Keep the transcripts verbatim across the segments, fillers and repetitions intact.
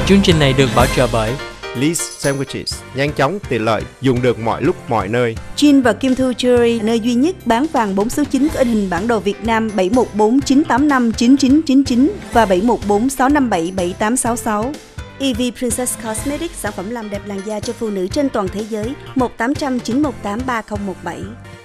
Chương trình này được bảo trợ bởi Lee's Sandwiches, nhanh chóng, tiện lợi, dùng được mọi lúc mọi nơi. Jin và Kim Thu Jewelry, nơi duy nhất bán vàng bốn số chín có in hình bản đồ Việt Nam bảy một bốn chín tám năm chín chín chín chín và bảy một bốn sáu năm bảy bảy tám sáu sáu. e vê Princess Cosmetics, sản phẩm làm đẹp làn da cho phụ nữ trên toàn thế giới. một tám không không chín một tám ba không một bảy.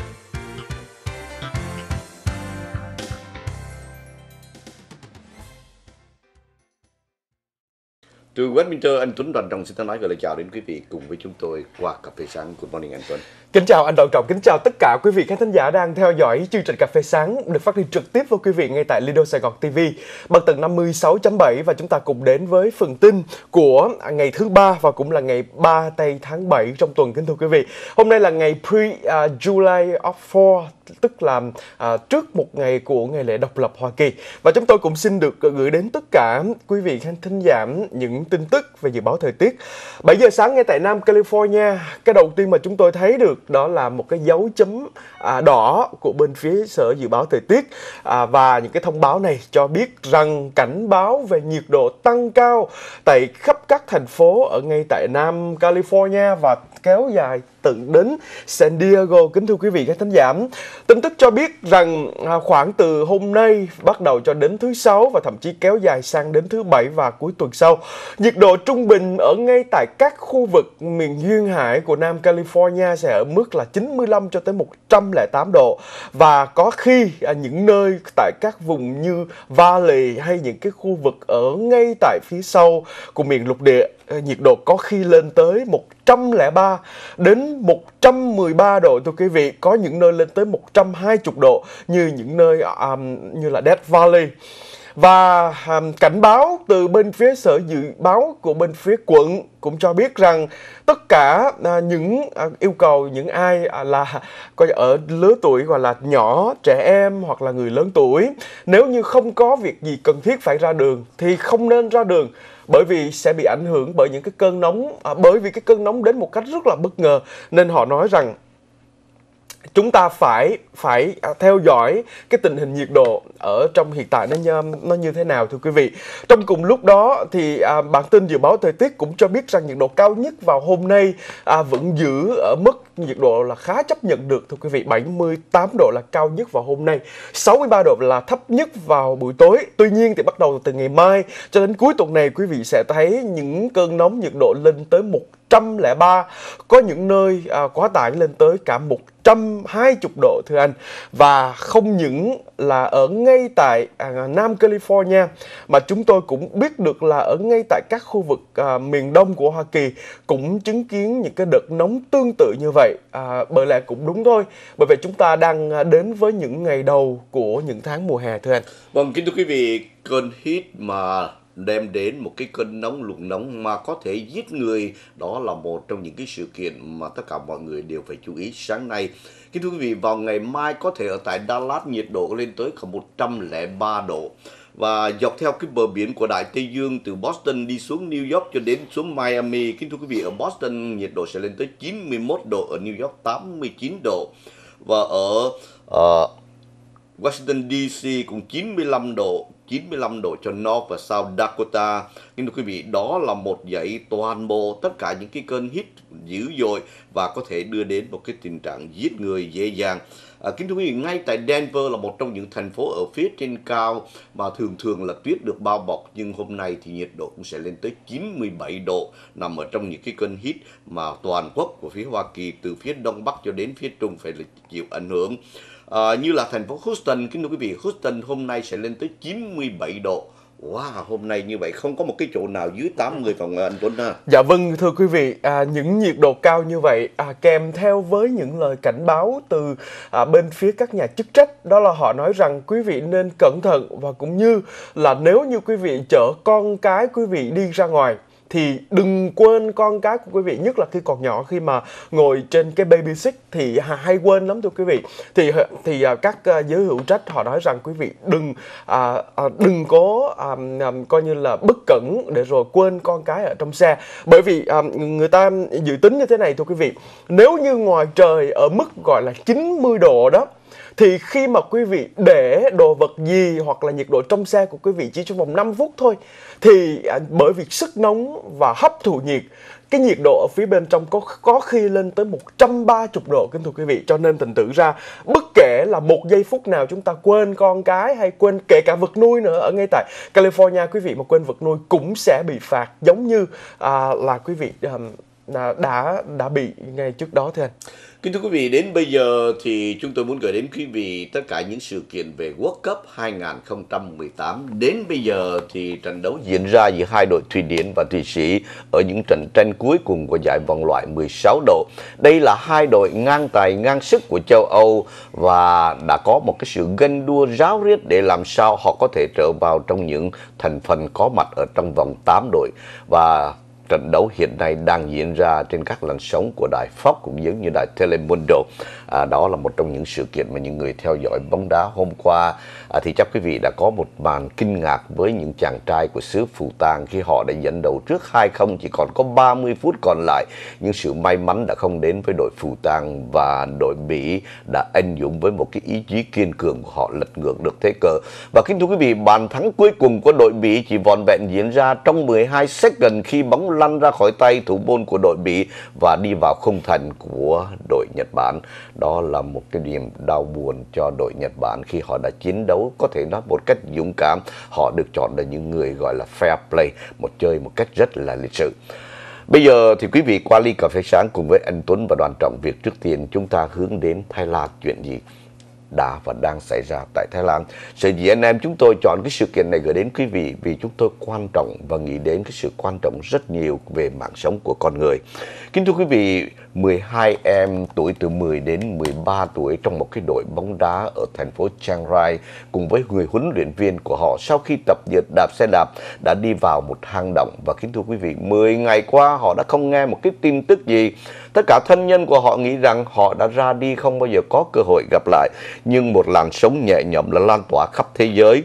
Từ Westminster, anh Tuấn Đoàn Trọng xin thân ái gửi lời chào đến quý vị cùng với chúng tôi qua cà phê sáng. Good morning anh Tuấn. Kính chào anh Đoàn Trọng, kính chào tất cả quý vị khán thính giả đang theo dõi chương trình cà phê sáng được phát đi trực tiếp với quý vị ngay tại Lido Sài Gòn ti vi bằng tầng năm mươi sáu chấm bảy, và chúng ta cùng đến với phần tin của ngày thứ ba và cũng là ngày ba tây tháng bảy trong tuần. Kính thưa quý vị, hôm nay là ngày pre-July of fourth, tức là à, trước một ngày của ngày lễ độc lập Hoa Kỳ, và chúng tôi cũng xin được gửi đến tất cả quý vị khán thính giả những tin tức về dự báo thời tiết. bảy giờ sáng ngay tại Nam California, cái đầu tiên mà chúng tôi thấy được đó là một cái dấu chấm à, đỏ của bên phía Sở Dự báo Thời tiết, à, và những cái thông báo này cho biết rằng cảnh báo về nhiệt độ tăng cao tại khắp các thành phố ở ngay tại Nam California và kéo dài tận đến San Diego. Kính thưa quý vị khán thính giả, tin tức cho biết rằng à, khoảng từ hôm nay bắt đầu cho đến thứ sáu và thậm chí kéo dài sang đến thứ bảy và cuối tuần sau, nhiệt độ trung bình ở ngay tại các khu vực miền duyên hải của Nam California sẽ ở mức là chín mươi lăm cho tới một trăm lẻ tám độ, và có khi à, những nơi tại các vùng như Valley hay những cái khu vực ở ngay tại phía sau của miền lục địa, nhiệt độ có khi lên tới một trăm lẻ ba đến một trăm mười ba độ thưa quý vị, có những nơi lên tới một trăm hai mươi độ như những nơi um, như là Death Valley. Và um, cảnh báo từ bên phía Sở Dự báo của bên phía quận cũng cho biết rằng tất cả uh, những uh, yêu cầu những ai uh, là coi ở lứa tuổi gọi là nhỏ, trẻ em hoặc là người lớn tuổi, nếu như không có việc gì cần thiết phải ra đường thì không nên ra đường, bởi vì sẽ bị ảnh hưởng bởi những cái cơn nóng, à, bởi vì cái cơn nóng đến một cách rất là bất ngờ, nên họ nói rằng chúng ta phải phải theo dõi cái tình hình nhiệt độ ở trong hiện tại nó nó như thế nào thưa quý vị. Trong cùng lúc đó thì à, bản tin dự báo thời tiết cũng cho biết rằng nhiệt độ cao nhất vào hôm nay à, vẫn giữ ở mức nhiệt độ là khá chấp nhận được thưa quý vị. bảy mươi tám độ là cao nhất vào hôm nay, sáu mươi ba độ là thấp nhất vào buổi tối. Tuy nhiên thì bắt đầu từ ngày mai cho đến cuối tuần này, quý vị sẽ thấy những cơn nóng nhiệt độ lên tới một trăm lẻ ba, có những nơi à, quá tải lên tới cả một trăm hai mươi độ thưa anh. Và không những là ở ngay tại à, Nam California mà chúng tôi cũng biết được là ở ngay tại các khu vực à, miền đông của Hoa Kỳ cũng chứng kiến những cái đợt nóng tương tự như vậy. À, bởi lẽ cũng đúng thôi, bởi vì chúng ta đang đến với những ngày đầu của những tháng mùa hè thưa anh. Vâng, kính thưa quý vị, cơn hít mà đem đến một cái cơn nóng, lục nóng mà có thể giết người, đó là một trong những cái sự kiện mà tất cả mọi người đều phải chú ý sáng nay. Kính thưa quý vị, vào ngày mai có thể ở tại Dallas nhiệt độ lên tới khoảng một trăm lẻ ba độ. Và dọc theo cái bờ biển của Đại Tây Dương từ Boston đi xuống New York cho đến xuống Miami, kính thưa quý vị, ở Boston nhiệt độ sẽ lên tới chín mươi mốt độ, ở New York tám mươi chín độ. Và ở uh, Washington đê xê cũng chín mươi lăm độ, chín mươi lăm độ cho North và South Dakota. Nhưng thưa quý vị, đó là một dãy toàn bộ tất cả những cái cơn hít dữ dội và có thể đưa đến một cái tình trạng giết người dễ dàng. À, kính thưa quý vị, ngay tại Denver là một trong những thành phố ở phía trên cao mà thường thường là tuyết được bao bọc, nhưng hôm nay thì nhiệt độ cũng sẽ lên tới chín mươi bảy độ, nằm ở trong những cái cơn hít mà toàn quốc của phía Hoa Kỳ từ phía đông bắc cho đến phía trung phải là chịu ảnh hưởng. À, như là thành phố Houston, kính thưa quý vị, Houston hôm nay sẽ lên tới chín mươi bảy độ. Wow, hôm nay như vậy không có một cái chỗ nào dưới tám mươi phòng anh Tuấn ha. Dạ vâng, thưa quý vị, à, những nhiệt độ cao như vậy à, kèm theo với những lời cảnh báo từ à, bên phía các nhà chức trách, đó là họ nói rằng quý vị nên cẩn thận, và cũng như là nếu như quý vị chở con cái quý vị đi ra ngoài thì đừng quên con cái của quý vị, nhất là khi còn nhỏ, khi mà ngồi trên cái baby seat thì hay quên lắm thưa quý vị. Thì thì các giới hữu trách họ nói rằng quý vị đừng à, à, đừng có à, à, coi như là bất cẩn để rồi quên con cái ở trong xe, bởi vì à, người ta dự tính như thế này thưa quý vị. Nếu như ngoài trời ở mức gọi là chín mươi độ đó thì khi mà quý vị để đồ vật gì hoặc là nhiệt độ trong xe của quý vị chỉ trong vòng năm phút thôi, thì à, bởi vì sức nóng và hấp thụ nhiệt, cái nhiệt độ ở phía bên trong có có khi lên tới một trăm ba mươi độ, kính thưa quý vị. Cho nên thành thử ra bất kể là một giây phút nào chúng ta quên con cái hay quên kể cả vật nuôi nữa, ở ngay tại California quý vị mà quên vật nuôi cũng sẽ bị phạt giống như à, là quý vị à, đã đã bị ngay trước đó thưa anh. Kính thưa quý vị, đến bây giờ thì chúng tôi muốn gửi đến quý vị tất cả những sự kiện về World Cup hai không một tám. Đến bây giờ thì trận đấu diễn ra giữa hai đội Thụy Điển và Thụy Sĩ ở những trận tranh cuối cùng của giải vòng loại mười sáu độ. Đây là hai đội ngang tài ngang sức của châu Âu và đã có một cái sự ganh đua ráo riết để làm sao họ có thể trở vào trong những thành phần có mặt ở trong vòng tám đội. Và trận đấu hiện nay đang diễn ra trên các làn sóng của đài Fox cũng giống như đài Telemundo. À, đó là một trong những sự kiện mà những người theo dõi bóng đá hôm qua à, thì chắc quý vị đã có một màn kinh ngạc với những chàng trai của xứ Phù Tang khi họ đã dẫn đầu trước hai không, chỉ còn có ba mươi phút còn lại. Nhưng sự may mắn đã không đến với đội Phù Tang và đội Bỉ đã anh dũng với một cái ý chí kiên cường của họ lật ngược được thế cờ. Và kính thưa quý vị, bàn thắng cuối cùng của đội Bỉ chỉ vỏn vẹn diễn ra trong mười hai second khi bóng lăn ra khỏi tay thủ môn của đội Bỉ và đi vào khung thành của đội Nhật Bản. Đó là một cái niềm đau buồn cho đội Nhật Bản khi họ đã chiến đấu có thể nói một cách dũng cảm. Họ được chọn là những người gọi là fair play, một chơi một cách rất là lịch sự. Bây giờ thì quý vị qua ly cà phê sáng cùng với anh Tuấn và đoàn Trọng Việt. Trước tiên chúng ta hướng đến Thái Lan. Chuyện gì đã và đang xảy ra tại Thái Lan? Sở dĩ anh em chúng tôi chọn cái sự kiện này gửi đến quý vị vì chúng tôi quan trọng và nghĩ đến cái sự quan trọng rất nhiều về mạng sống của con người. Kính thưa quý vị, mười hai em tuổi từ mười đến mười ba tuổi trong một cái đội bóng đá ở thành phố Chiang Rai cùng với người huấn luyện viên của họ sau khi tập dượt đạp xe đạp đã đi vào một hang động. Và kính thưa quý vị, mười ngày qua họ đã không nghe một cái tin tức gì. Tất cả thân nhân của họ nghĩ rằng họ đã ra đi không bao giờ có cơ hội gặp lại. Nhưng một làn sóng nhẹ nhõm đã lan tỏa khắp thế giới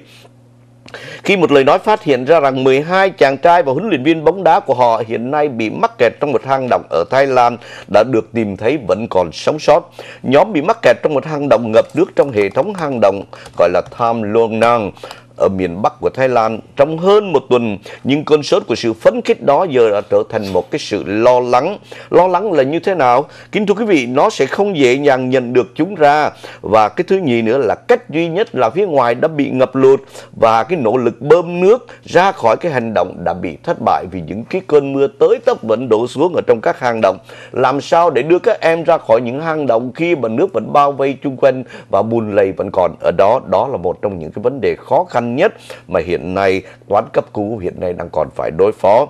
khi một lời nói phát hiện ra rằng mười hai chàng trai và huấn luyện viên bóng đá của họ hiện nay bị mắc kẹt trong một hang động ở Thái Lan đã được tìm thấy vẫn còn sống sót. Nhóm bị mắc kẹt trong một hang động ngập nước trong hệ thống hang động gọi là Tham Luang Nang ở miền Bắc của Thái Lan trong hơn một tuần, nhưng cơn sốt của sự phấn khích đó giờ đã trở thành một cái sự lo lắng. Lo lắng là như thế nào? Kính thưa quý vị, nó sẽ không dễ dàng nhận được chúng ra. Và cái thứ nhì nữa là cách duy nhất là phía ngoài đã bị ngập lụt và cái nỗ lực bơm nước ra khỏi cái hành động đã bị thất bại vì những cái cơn mưa tới tấp vẫn đổ xuống ở trong các hang động. Làm sao để đưa các em ra khỏi những hang động khi mà nước vẫn bao vây chung quanh và bùn lầy vẫn còn ở đó? Đó là một trong những cái vấn đề khó khăn nhất mà hiện nay toán cấp cứu hiện nay đang còn phải đối phó.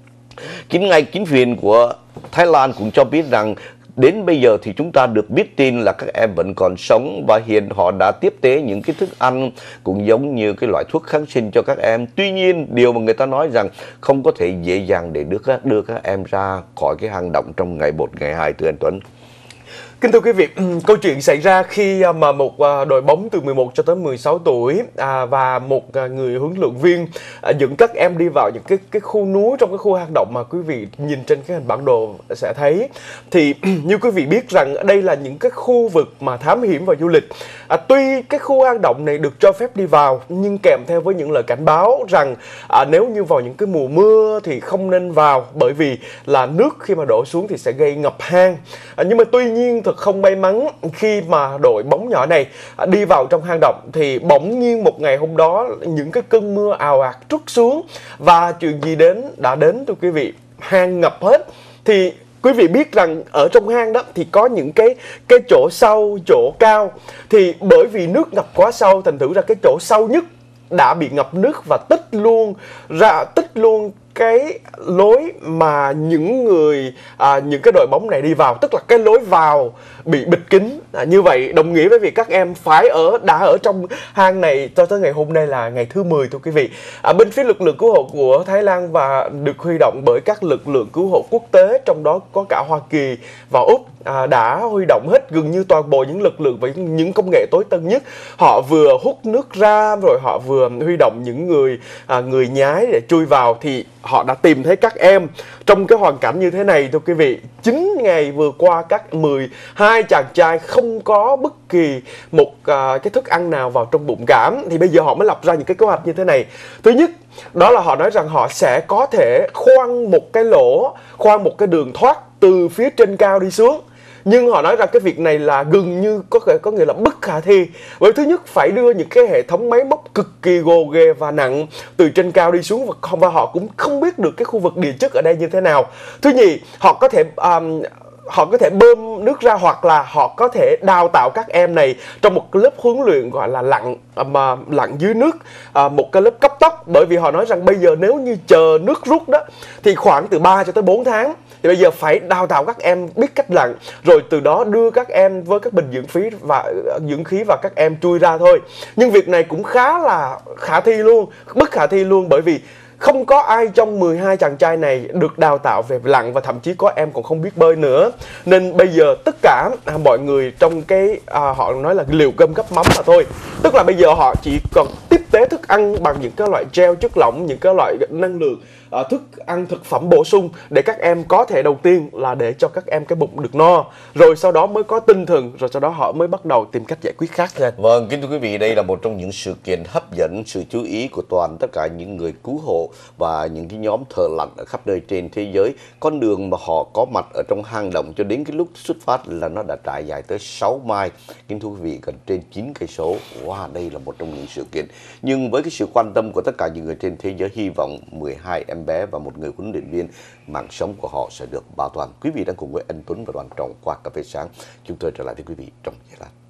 Chính ngay chính quyền của Thái Lan cũng cho biết rằng đến bây giờ thì chúng ta được biết tin là các em vẫn còn sống và hiện họ đã tiếp tế những cái thức ăn cũng giống như cái loại thuốc kháng sinh cho các em. Tuy nhiên điều mà người ta nói rằng không có thể dễ dàng để đưa các, đưa các em ra khỏi cái hang động trong ngày một, ngày hai, thưa anh Tuấn. Kính thưa quý vị, câu chuyện xảy ra khi mà một đội bóng từ mười một cho tới mười sáu tuổi và một người huấn luyện viên dẫn các em đi vào những cái cái khu núi trong cái khu hang động mà quý vị nhìn trên cái hình bản đồ sẽ thấy. Thì như quý vị biết rằng đây là những cái khu vực mà thám hiểm và du lịch. À, tuy cái khu hang động này được cho phép đi vào nhưng kèm theo với những lời cảnh báo rằng à, nếu như vào những cái mùa mưa thì không nên vào bởi vì là nước khi mà đổ xuống thì sẽ gây ngập hang. À, nhưng mà tuy nhiên thật không may mắn khi mà đội bóng nhỏ này đi vào trong hang động thì bỗng nhiên một ngày hôm đó những cái cơn mưa ào ạt trút xuống và chuyện gì đến đã đến thưa quý vị, hang ngập hết. Thì quý vị biết rằng ở trong hang đó thì có những cái cái chỗ sâu, chỗ cao, thì bởi vì nước ngập quá sâu thành thử ra cái chỗ sâu nhất đã bị ngập nước và tích luôn ra tích luôn cái lối mà những người à, những cái đội bóng này đi vào, tức là cái lối vào bị bịt kín. À, như vậy đồng nghĩa với việc các em phải ở đã ở trong hang này cho tới ngày hôm nay là ngày thứ mười thưa quý vị. À, bên phía lực lượng cứu hộ của Thái Lan và được huy động bởi các lực lượng cứu hộ quốc tế, trong đó có cả Hoa Kỳ và Úc, à, đã huy động hết gần như toàn bộ những lực lượng và những công nghệ tối tân nhất. Họ vừa hút nước ra, rồi họ vừa huy động những người à, người nhái để chui vào, thì họ đã tìm thấy các em trong cái hoàn cảnh như thế này. Thưa quý vị, chín ngày vừa qua, các mười hai chàng trai không có bất kỳ một à, cái thức ăn nào vào trong bụng cả. Thì bây giờ họ mới lập ra những cái kế hoạch như thế này. Thứ nhất, đó là họ nói rằng họ sẽ có thể khoan một cái lỗ, khoan một cái đường thoát từ phía trên cao đi xuống. Nhưng họ nói rằng cái việc này là gần như có thể có nghĩa là bất khả thi. Bởi thứ nhất, phải đưa những cái hệ thống máy móc cực kỳ gồ ghề và nặng từ trên cao đi xuống, và, không, và họ cũng không biết được cái khu vực địa chất ở đây như thế nào. Thứ nhì, họ có thể um, họ có thể bơm nước ra, hoặc là họ có thể đào tạo các em này trong một lớp huấn luyện gọi là lặn mà lặn dưới nước, à, một cái lớp cấp tốc. Bởi vì họ nói rằng bây giờ nếu như chờ nước rút đó thì khoảng từ ba cho tới bốn tháng, thì bây giờ phải đào tạo các em biết cách lặn, rồi từ đó đưa các em với các bình dưỡng khí và dưỡng khí và các em chui ra thôi. Nhưng việc này cũng khá là khả thi luôn, bất khả thi luôn, bởi vì không có ai trong mười hai chàng trai này được đào tạo về lặn, và thậm chí có em còn không biết bơi nữa. Nên bây giờ tất cả à, mọi người trong cái à, họ nói là liều cơm gắp mắm mà thôi. Tức là bây giờ họ chỉ cần tiếp tế thức ăn bằng những cái loại gel chất lỏng, những cái loại năng lượng, à, thức ăn thực phẩm bổ sung để các em có thể đầu tiên là để cho các em cái bụng được no, rồi sau đó mới có tinh thần, rồi sau đó họ mới bắt đầu tìm cách giải quyết khác lên. Vâng, kính thưa quý vị, đây là một trong những sự kiện hấp dẫn sự chú ý của toàn tất cả những người cứu hộ và những cái nhóm thợ lặn ở khắp nơi trên thế giới. Con đường mà họ có mặt ở trong hang động cho đến cái lúc xuất phát là nó đã trải dài tới sáu mai. Kính thưa quý vị, gần trên chín cây số. Wow, đây là một trong những sự kiện. Nhưng với cái sự quan tâm của tất cả những người trên thế giới, hy vọng mười hai em bé và một người huấn luyện viên, mạng sống của họ sẽ được bảo toàn. Quý vị đang cùng với anh Tuấn và Đoàn Trọng qua Cà phê Sáng. Chúng tôi trở lại với quý vị trong giây lát.